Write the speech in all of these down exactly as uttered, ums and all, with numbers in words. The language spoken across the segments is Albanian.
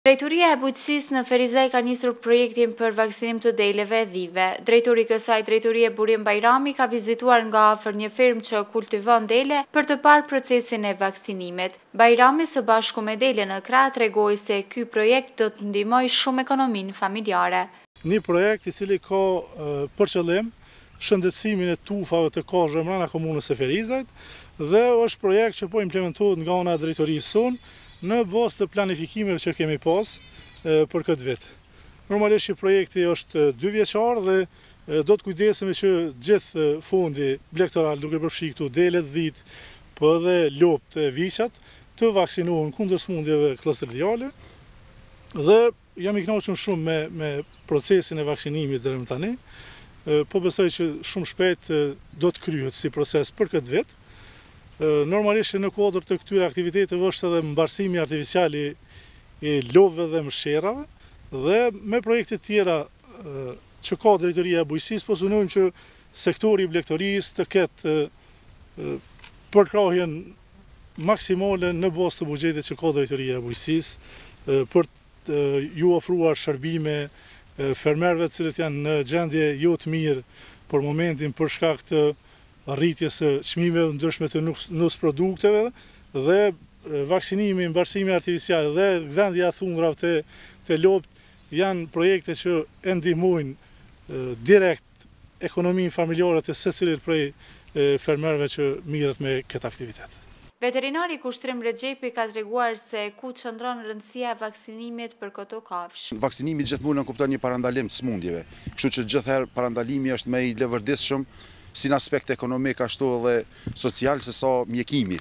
Drejtoria e bujqësisë në Ferizaj ka nisur projektin për vaksinim të deleve e dhive. Drejtori i kësaj drejtorie Burim Bajrami ka vizituar nga afër një fermë që kultivon dele për të parë procesin e vaksinimit. Bajrami së bashku me dele në krah tregoi se ky projekt do të ndihmojë shumë ekonominë familjare. Një projekt i cili ka për qëllim shëndetësimin e tufave të kozhëve brenda komunës së Ferizajt dhe është projekt që po implementohet nga ana e drejtorisë sonë në bazë të planifikimeve që kemi pas për këtë vit. Normalisht që projekti është dy vjeçar dhe do të kujdesemi që gjithë fondi blegtoral, duke përfshirë këtu delet, dhit, po edhe lopt e viqat, të vaksinohen kundër sëmundjeve klostridiale dhe jam i kënaqur shumë me, me procesin e vaksinimit deri më tani. Po besoj që shumë shpejt do të kryhet si proces për këtë vit. Normalisht në kuadër të këtyre aktiviteteve është edhe mbarsimi artificial i, i lopëve dhe mësherave dhe me projekte tjera që ka drejtoria e bujqësisë, po synojmë që sektori i blegtorisë të ketë përkrahjen maksimale në bazë të buxhetit që ka drejtoria e bujqësisë për të ju ofruar shërbime fermerëve të cilët janë në gjendje jo të mirë për momentin për shkak të rritjes së çmimeve ndryshme të nusprodukteve dhe vaksinimi, mbarsimi artificial dhe dhënia e thundrave të, të lopt janë projekte që e ndihmojnë direkt ekonominë familjare të secilit prej fermerëve që mirret me këtë aktivitet. Veterinari Kushtrim Rexhepi ka treguar se ku qëndron rëndësia e vaksinimit për këto kafshë. Vaksinimi gjithmonë kupton një parandalim të sëmundjeve, kështu që gjithherë parandalimi është më i lëvërditshëm si në aspekt ekonomik ashtu edhe social se sa mjekimi.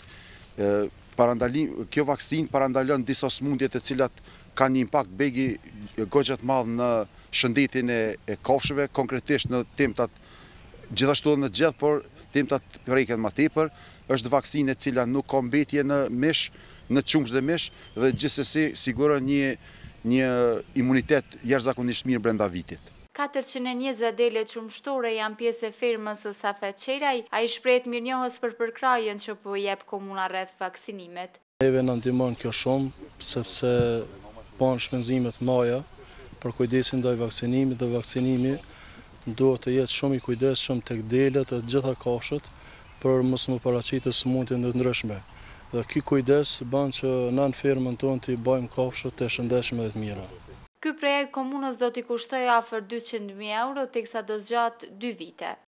Kjo vaksinë parandalon disa sëmundje të cilat kanë një impakt begi goxha të madh në shëndetin e, e kafshëve, konkretisht në temtat gjithashtu edhe në gjeth, por temtat preken më tepër. Është vaksinë e cila nuk ka mbetje në mish, në çumsh dhe mish dhe gjithsesi siguron një një imunitet jashtëzakonisht mirë brenda vitit. katërqind e njëzet dele qumshtore janë pjesë e firmës së Safet Qelaj. Ai shprehet mirënjohës për përkrahjen që po jep komuna rreth vaksinimit. Neve na ndihmon kjo shumë sepse bën shpenzime të mëdha për kujdesin ndaj vaksinimit dhe vaksinimi duhet të jetë shumë i kujdesshëm tek delet e gjitha kafshët për mos më paraqitë sëmundje të ndryshme. Dhe ky kujdes bën që na në firmën tonë të bëjmë kafshët të shëndetshme dhe të mira. Ky projekt komunës do t'i kushtoj afër dyqind mijë euro teksa do zgjat dy vite.